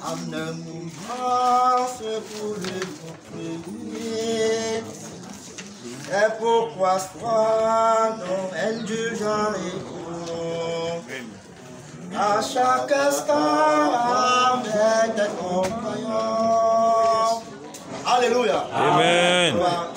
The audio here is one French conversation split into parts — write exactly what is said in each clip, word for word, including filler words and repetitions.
en un mouvement pour le comprendre. C'est pourquoi sois non indulgent et bon. À chaque instant avec tes compagnons. Alléluia. Amen.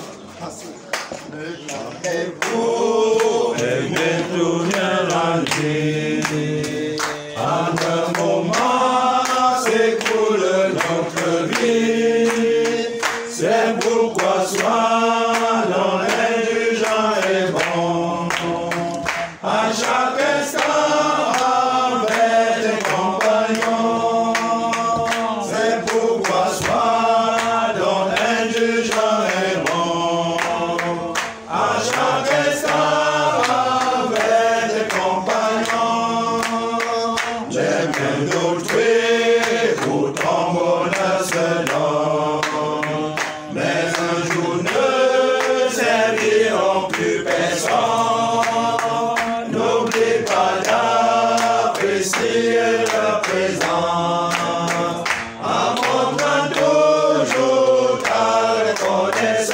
Le temps est beau et bientôt vient la nuit. En un moment s'écoule notre vie. C'est pourquoi sois dans indulgent et bon. À chaque instant avec tes compagnons. C'est pourquoi sois dans indulgent et bon. À chaque instant avec tes compagnons. J'aime bien d'autrui pour ton bonheur se donne. Mais un jour ne serviront plus personne. N'oublie pas d'apprécier le présent. En montrant toujours ta reconnaissance.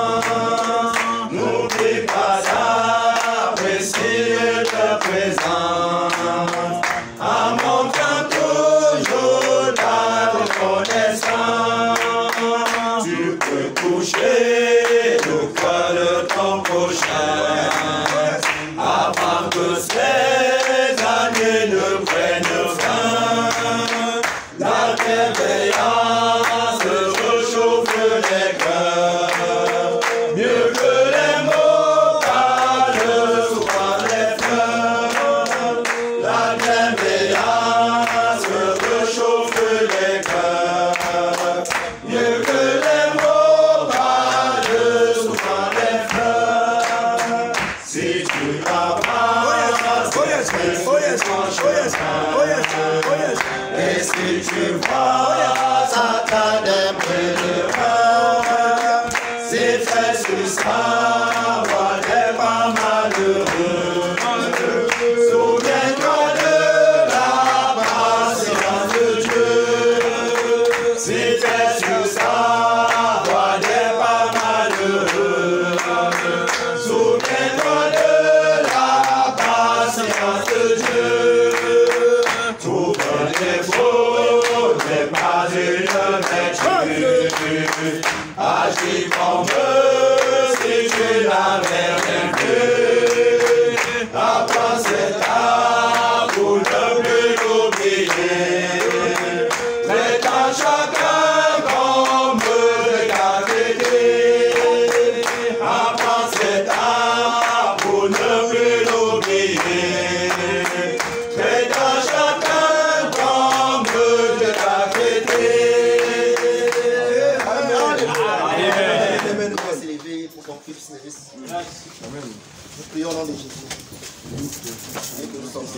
N'oublie pas d'apprécier le présent. En montrant toujours ta reconnaissance. Tu peux toucher le cœur de ton prochain avant que ces années ne prennent fin. La bienveillance réchauffe les cœurs. Mieux que les mots parlent souvent les fleurs. La bienveillance réchauffe les cœurs. Mieux que les mots parlent souvent les fleurs. Si tu avances, et si tu vois Satan près de toi, c'est fait sur ça, voilà pas malheureux. Souviens-toi de la patience de Dieu, c'est fait sur ça, voilà pas malheureux. Souviens-toi de la patience de Dieu. Tout est beau, n'est pas une vertu. Agis comme eux si tu l'avais vaincu. Apprends cette étape pour ne plus l'oublier. Traite à chacun comme de qualité. Apprends cette étape pour ne plus l'oublier. Traite à chacun comme de qualité. Amen. Nous allons s'élever pour conclure ce service. Nous prions au nom de Jésus. Et que nous sommes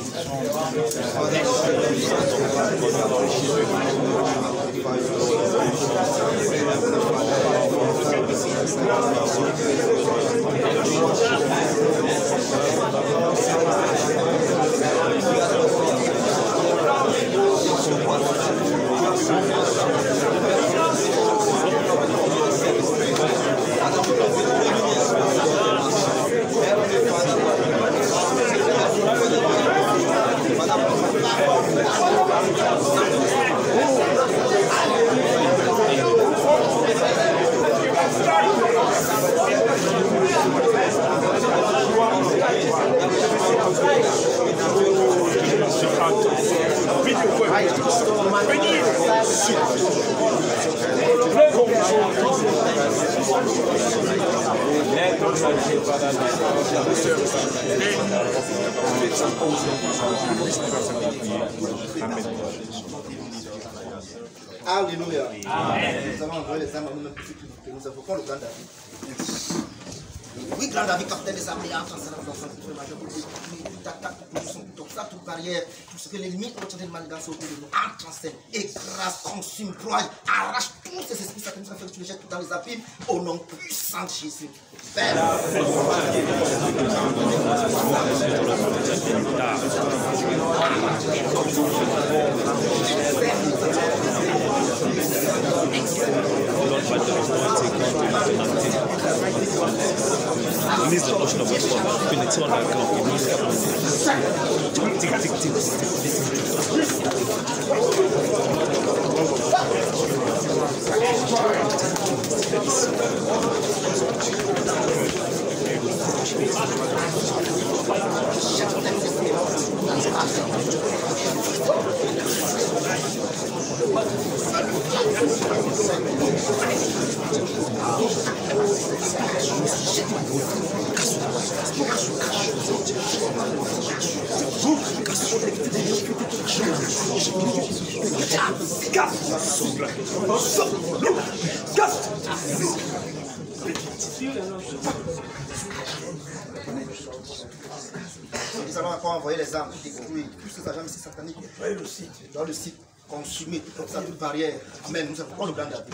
Alléluia. Nous avons envoyé les âmes à nous-mêmes que nous invoquons le grand David. Oui, grand David, capitaine des armées, entre en scène, tout majeur, tout attaque, tout ça, toute barrière, tout ce que l'ennemi a retenu de malgrâce autour de nous, entre en scène, écrase, consume, broie, arrache tous ces esprits sataniques, ça fait que tu les jettes tout dans les abîmes, au nom puissant de Jésus. Père. Père. connexion à la corde. Tic, tic, tic, Nous allons encore envoyer les armes pour détruire tous ces agents sataniques dans le site, consumer toute cette barrière. Amen. Nous avons le grand David.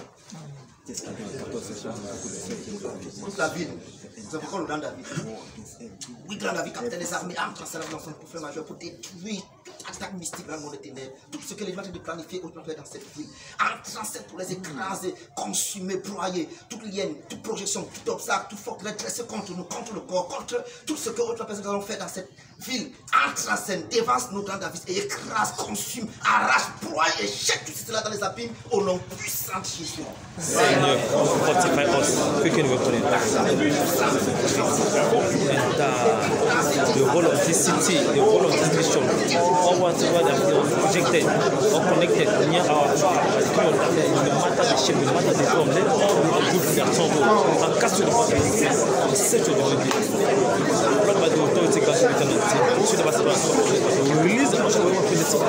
Toute la ville. Nous avons le grand David. Oui, grand David, capitaine des armées, entre en dans son conflit majeur pour détruire toute attaque mystique dans le monde des ténèbres. Tout ce que les gens ont planifié aujourd'hui dans cette ville. Entre en scène pour les écraser, consumer, broyer, toute lienne, toute projection, tout obstacle, tout fort dressé contre nous, contre le corps, contre tout ce que autres personnes ont fait dans cette ville. Entre en scène, dévance nos grands David et écrase, consume, arrache, broie et jette tout cela dans les abîmes au nom puissant de Jésus. Seigneur, fortify us. Quicken your calling. And uh, the whole of this city, the whole of this nation, all whatever that is projected or connected near our throne, no matter the shape, no matter the form, let all the good that tumble and cast to the bottom and set to the body. Brought by the authority God to return and to the bastard and release the power of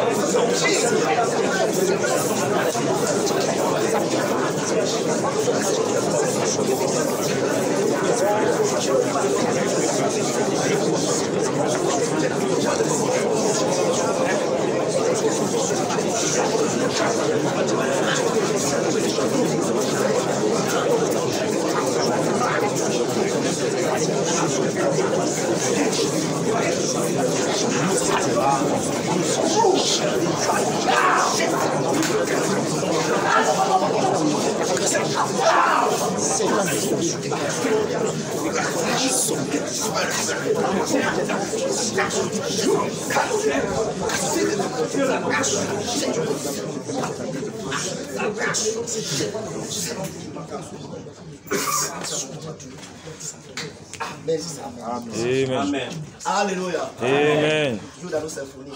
Amen. Amen. Alléluia. Amen. Joue dans nos symphonies.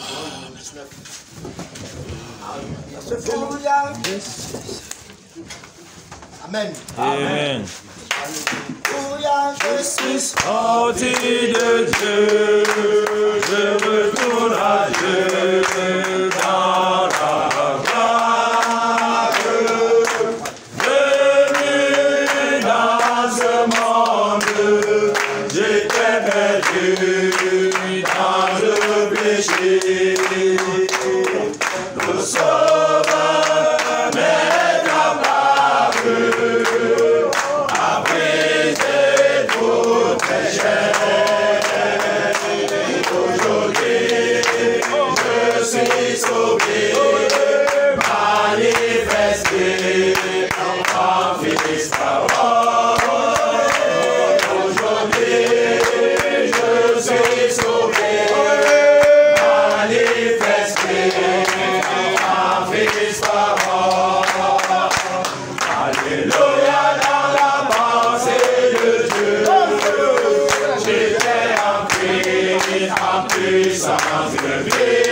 Alléluia. Amen. Amen. Alléluia. Je suis sorti de Dieu, je retourne à Dieu dans la gloire. Venu dans ce monde, j'étais perdu dans le péché. Le Sauveur m'est capable. Sauvé, manifesté en fils parole. Aujourd'hui, je suis sauvé, manifesté en fils parole. Alléluia dans la pensée de Dieu. J'étais en en puissance de vie.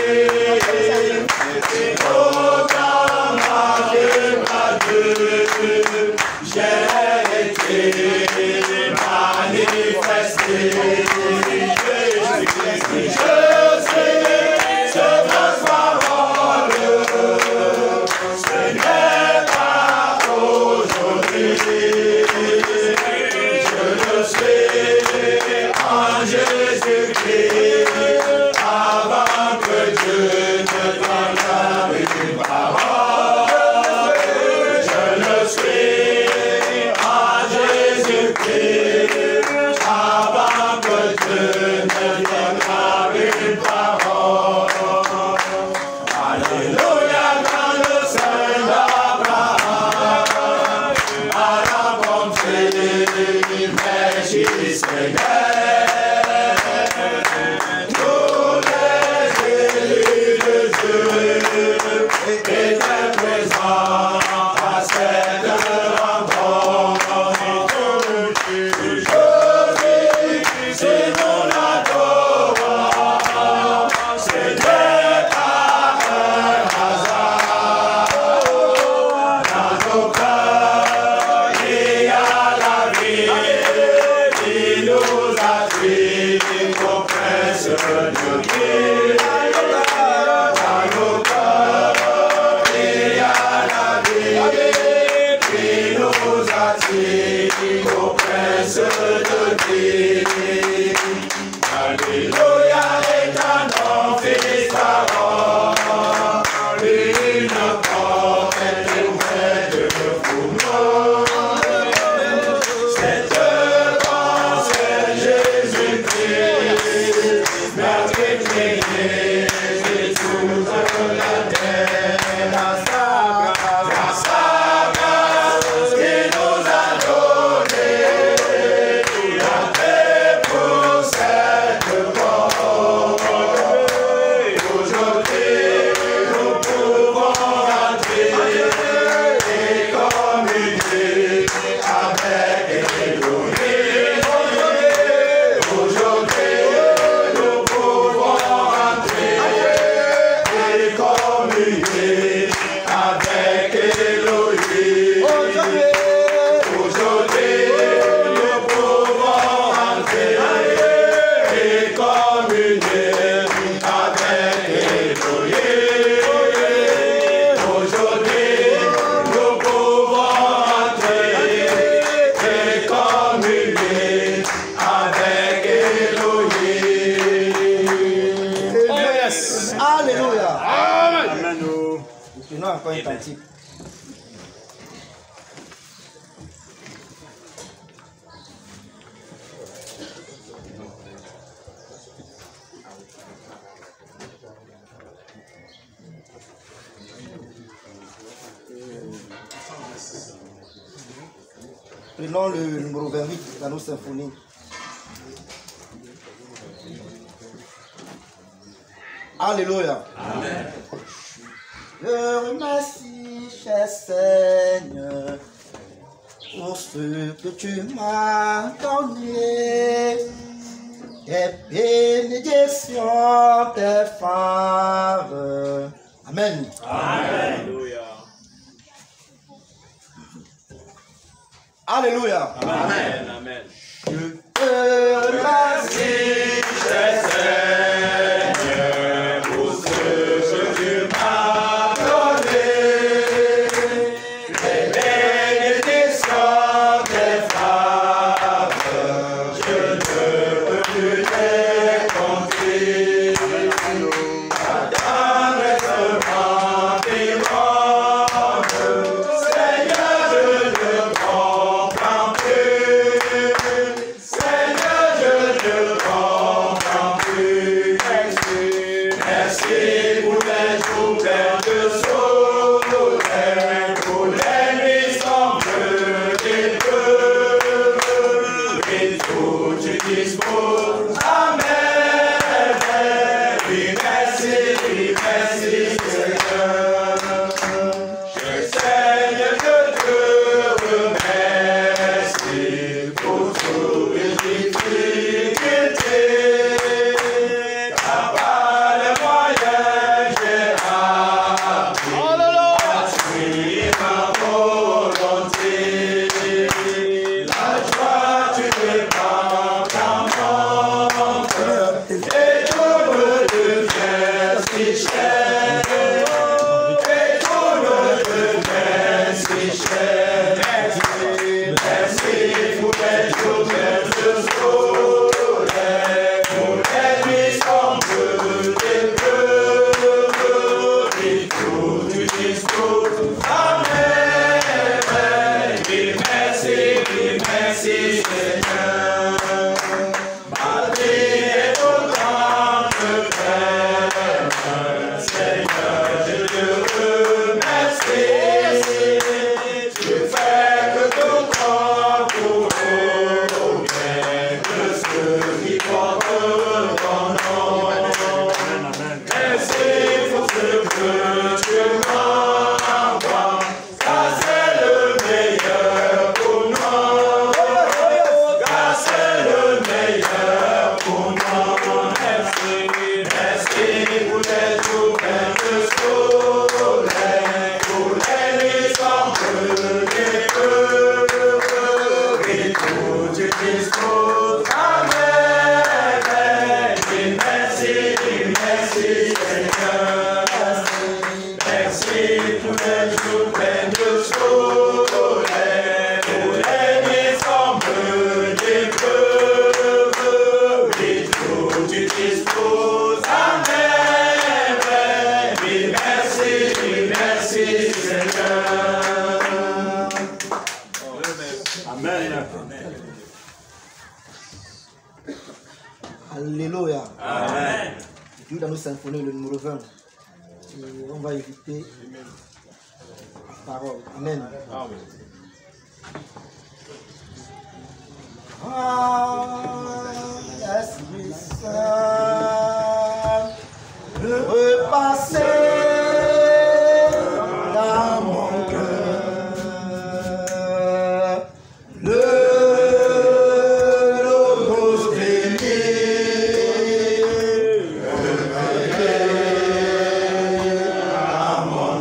J'ai été manifesté, je suis sur votre parole, ce n'est pas aujourd'hui, je le suis en Jésus-Christ, avant que Dieu ne donne une parole, je le suis. Avant que Dieu ne donnera une parole. Alléluia dans le sein d'Abraham, à la bonté, mais jusqu'à avec Elohim. Aujourd'hui, nous pouvons entrer et communier avec Elohim. Aujourd'hui, nous pouvons entrer et communier avec Elohim. Oh yes. Alléluia. Amen. Nous prenons encore un cantique. Prenons le numéro vingt-huit dans nos symphonies. Alléluia. Amen. Je remercie, cher Seigneur, pour ce que tu m'as donné, tes bénédictions, tes faveurs. Amen. Amen. Alléluia. Amen. Amen. Je te remercie, cher Seigneur, pour ce que tu m'as donné, tes bénédictions, tes faveurs, je ne peux plus les compter. Ta tendresse m'environne, Seigneur, je ne comprends plus. Seigneur, je ne comprends plus. Merci pour les jours pleins de soleil, pour les nuits sombres des peuples. Et tout tu disposes. Amen. Oui, merci, oui, merci, Seigneur. Je Seigneur, je te remercie pour toutes les difficultés. Car par les moyens j'ai appris à suivre ma volonté. La joie tu me prends dans mon cœur et tout me devient si cher. Et tout me devient si cher. Merci pour les jours pleins de soleil, pour les nuits sombres des peuples, et tout tu disposes. Amen. Oui, merci, oui, merci, Seigneur. Ma vie est autant de peine. Seigneur, je te remercie. Tu fais que ton corps pour bien de ceux qui portent ton nom. Merci pour ce que tu m'envoies, car c'est le meilleur pour nous. Car c'est le meilleur pour nous. Merci, merci pour les jours pleins de soleil, pour les nuits sombres des peuples, et tout tu disposes. Amen. Oui, merci, oui, merci, Seigneur. Merci pour les jours pleins de soleil, pour les nuits sombres des peuples, et tout tu disposes. Amen. Oui, merci, oui, merci, Seigneur. Amen. Alléluia. Amen. Et puis dans nos symphonies, le numéro vingt, et on va éviter la parole. Amen. Ah, l'Esprit Saint, le repasser dans mon cœur, le logos béni, le réveiller à mon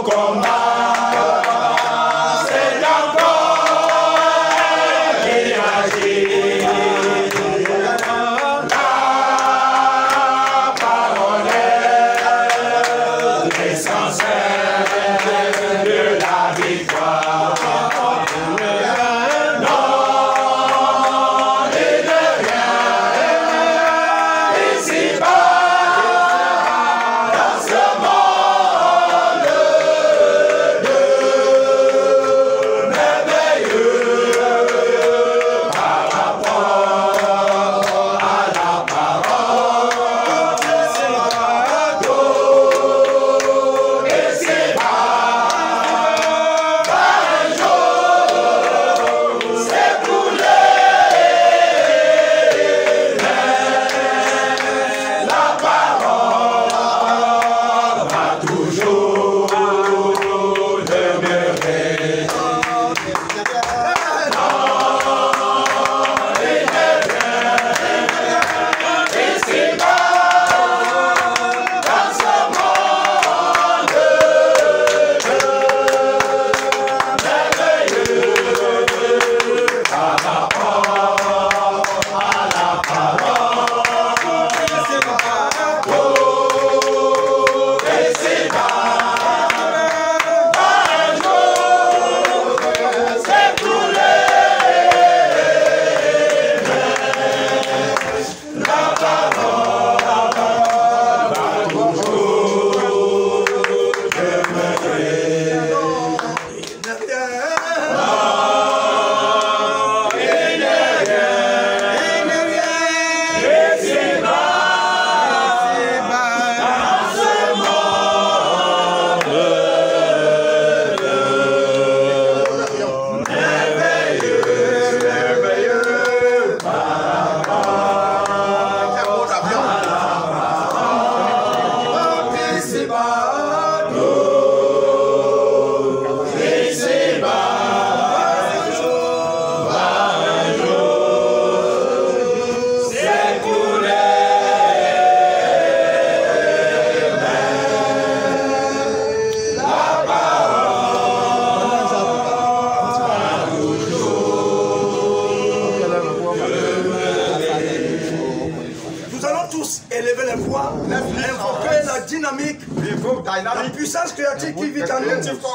La puissance créative qui vit en nous,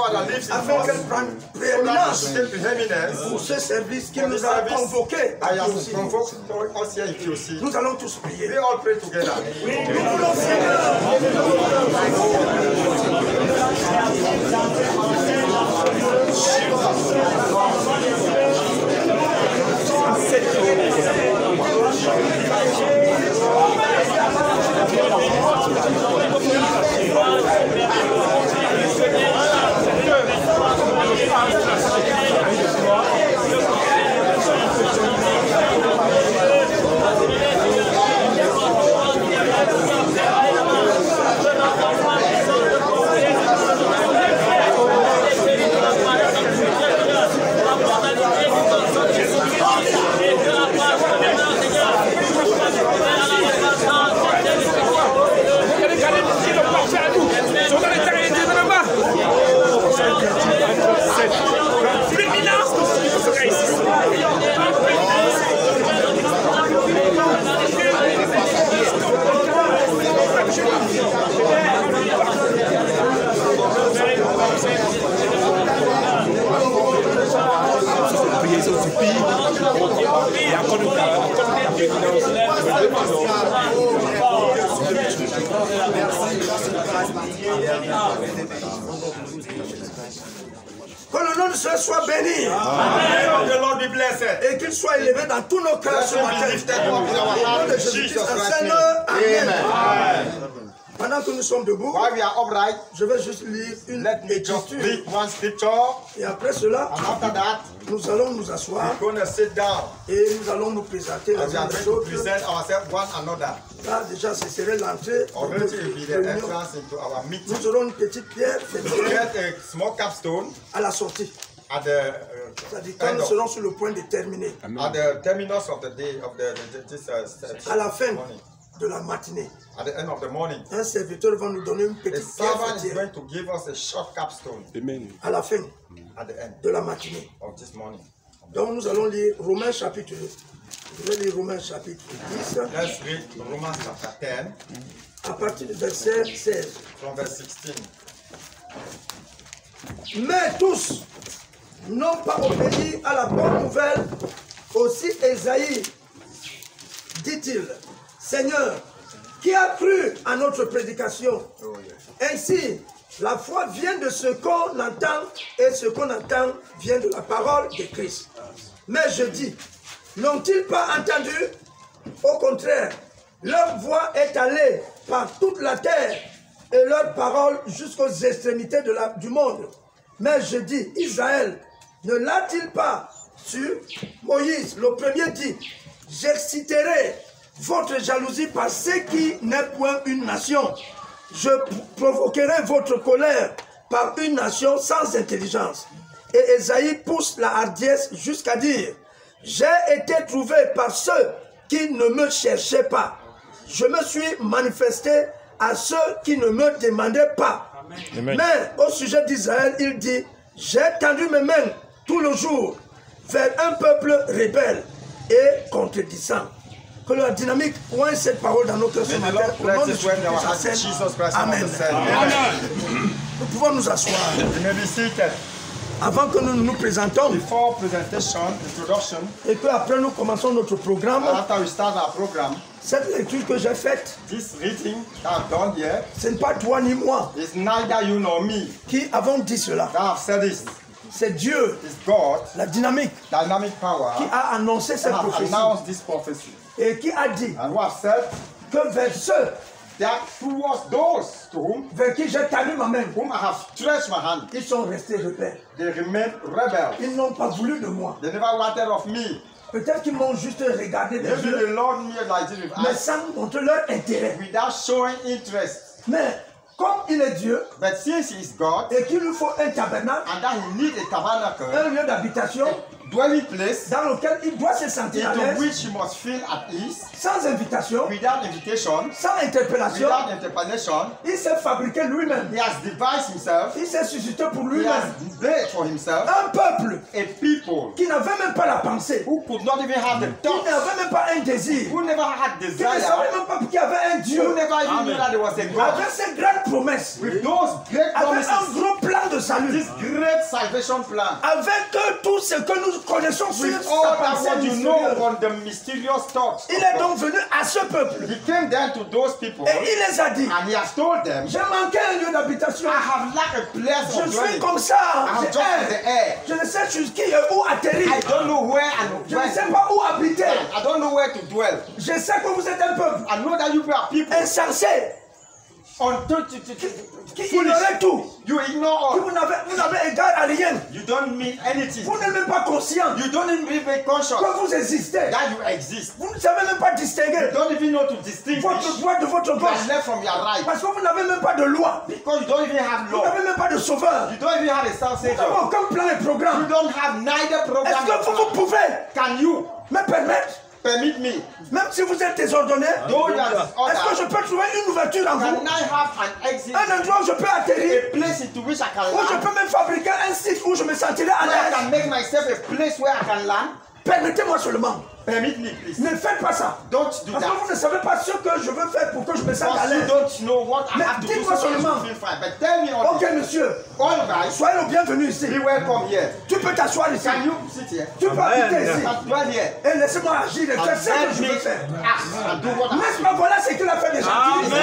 afin qu'elle prenne prééminence pour ce service qui nous a convoqués. Nous allons tous prier. Nous voulons que le nom de Dieu soit béni. Et qu'il soit élevé dans tous nos cœurs ce matin. Au nom de Jésus-Christ, Seigneur. Amen. Pendant que nous sommes debout, je vais juste lire une écriture. Et après cela, nous allons nous asseoir et nous allons nous présenter les uns les autres. Là, déjà, ce serait l'entrée. Nous aurons une petite pierre à la sortie. C'est-à-dire quand nous serons sur le point de terminer. À la fin de la matinée. At the end of the morning, Un serviteur va nous donner une the petite servant is pierre going to give us a short capstone à la fin at the end de la matinée. of this morning. Donc nous allons lire Romains chapitre, je vais lire Romains chapitre dix, Let's read Romans chapter ten à partir du verset seize. from verse sixteen. Mais tous n'ont pas obéi à la bonne nouvelle. Aussi Ésaïe, dit-il, Seigneur, qui a cru à notre prédication? Ainsi, la foi vient de ce qu'on entend, et ce qu'on entend vient de la parole de Christ. Mais je dis, n'ont-ils pas entendu? Au contraire, leur voix est allée par toute la terre, et leur parole jusqu'aux extrémités de la, du monde. Mais je dis, Israël, ne l'a-t-il pas su? Moïse, le premier dit, j'exciterai votre jalousie par ce qui n'est point une nation. Je provoquerai votre colère par une nation sans intelligence. Et Ésaïe pousse la hardiesse jusqu'à dire, j'ai été trouvé par ceux qui ne me cherchaient pas. Je me suis manifesté à ceux qui ne me demandaient pas. Amen. Mais au sujet d'Israël, il dit, j'ai tendu mes mains tout le jour vers un peuple rebelle et contredisant. Que la dynamique pointe cette parole dans notre ce matin. Au nom de Jésus. Amen. Nous pouvons nous asseoir. Avant que nous nous présentons Before presentation, introduction, et que après nous commençons notre programme, after we start our program, cette lecture que j'ai faite, this reading that I've done here ce n'est pas toi ni moi is neither you nor me qui avons dit cela. that have said this. C'est Dieu, It's God, la dynamique, dynamic power, qui a annoncé cette that have prophétie announced this prophecy. et qui a dit And who have said que vers ceux that towards those to whom, vers qui j'ai tendu ma main, whom I have stretched my hand, ils sont restés rebelles. they remain rebels. Ils n'ont pas voulu de moi. They never wanted of me. Peut-être qu'ils m'ont juste regardé des Maybe yeux, the Lord knew like this with mais eyes sans montrer leur intérêt. without showing interest. Mais comme il est Dieu But since he is God, et qu'il lui faut un tabernacle, and that he needs a tabernacle, un lieu d'habitation dwelling place, dans lequel il doit se sentir à into l'aise, which he must feel at ease, sans invitation, without invitation, sans interpellation, without interpolation. il s'est fabriqué lui-même. He has devised himself, Il s'est suscité pour he lui-même has made for himself un peuple a people qui n'avait même pas la pensée, who could not even have the qui thought, n'avait même pas un désir, who never had qui ne desire, savait même pas qu'il y avait un who Dieu, never even knew that there was a God. avec ces grandes promesses, With those great avec promises, un gros plan de salut, this great salvation plan, avec euh, tout ce que nous connaissons sur with sa all that pensée what you know mystérieuse. on the mysterious thoughts, Il est donc venu à ce peuple he came then to those people, et il les a dit, and he has told them, j'ai manqué un lieu d'habitation, I have lacked a place je of suis dwelling. comme ça, I'm je just in the hais. air. Je ne sais jusqu'y et où atterrir, I don't know where and je where ne sais to pas où habiter, I don't know where to dwell. je sais que vous êtes un peuple I know that you are people insensé, until to, to, to, qui foolish. ignorait tout, You ignore que all. vous n'avez vous n'avez égard à rien, You don't mean anything. vous n'êtes même pas conscient You don't even be conscious que vous existez, that you exist. vous ne savez même pas distinguer You don't even know to distinguish votre droite de votre your gauche, left from your right. parce que vous n'avez même pas de loi, Because you don't even have vous law. n'avez même pas de sauveur, You don't even have a sound vous n'avez savior. aucun plan et You programme. don't have neither program. Est-ce que vous, vous pouvez Can you me permettre, permit me? même si vous êtes désordonné, Though you are est-ce que je disordered, peux trouver une ouverture en can vous, I have an exit? un endroit où je peux atterrir, A place into which I can où je land? peux même fabriquer un site où je me sentirai à Where I l'aise? can make myself a place where I can land? Permettez-moi seulement, Permit me, please. ne faites pas ça, Don't do parce que that. vous ne savez pas ce que je veux faire pour que je me sente à Because you l'aise. don't know what I Mais have to do dites-moi so that seulement. you feel fine. But tell me all Ok this. monsieur, All right, soyez le bienvenu ici. be welcome here. Tu peux t'asseoir ici, Can you sit here? tu peux habiter ici, And dwell here. et laissez-moi agir et And faire ce que let je me veux faire. act and do what I N'est-ce pas, voilà ce qu'il a fait déjà.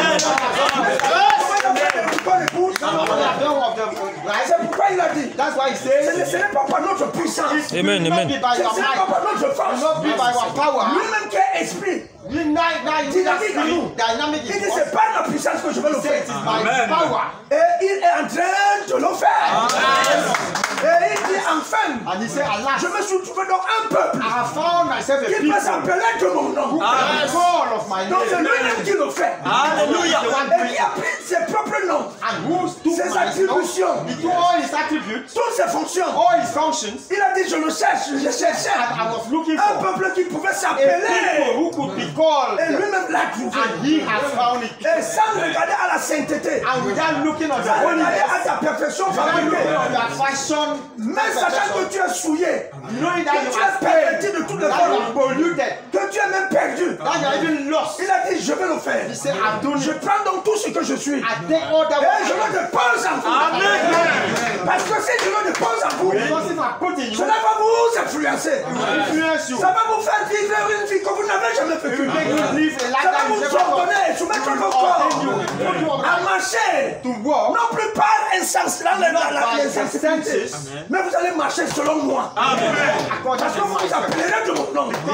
C'est pourquoi il a dit, That's why he ce ne says, ce n'est pas par notre puissance, it Amen, will not amen. be by ce your ne n'est pas might, par notre it will force, not be by your power. lui-même qui est esprit. You now, now you that Dynamique en nous. spirit, dynamic Il in dit, us. c'est par la puissance que je vais le Say faire. it is by his power. Et il est en train de le faire. Et il dit, enfin même, And he said, Alas, je me suis trouvé dans un peuple I have found myself a qui people peut s'appeler de mon nom. who can call of my Donc c'est name. lui-même qui le fait. Alléluia. Et qui a pris ses propres noms, And who took ses my name? attributions, He took all his attributes, toutes ses fonctions. all his functions, Il a dit, je le cherche, je cherchais and I was looking un for peuple qui pouvait a s'appeler. people who could be called. Et lui-même l'a trouvé. And he has found it. Et sans regarder à la sainteté, And without looking at the sans regarder holiness, à ta perfection without looking fabriquée, at your fashion, même sachant que tu es souillé, knowing that que you tu are es perverti stained, de toutes les that you are formes, polluted, que tu es même perdu. that you are even lost. Il a dit, je vais le faire. He said, I've done Je it. prends donc tout ce que je suis. I take all that Et je what le dépose en vous. Amen. Parce que si je le dépose en vous, because if I put in you, cela va vous influencer. it will influence you. Ça va vous faire vivre une vie que vous n'avez jamais It will vécue. make you live a life Ça va that you vous never thought. ordonner, soumettre vos corps à marcher. To walk, Non plus par insens- dans la- la- la- by les the sensibilités, senses, mais vous allez marcher selon moi. according Parce que to vous my vous appellerez de mon nom.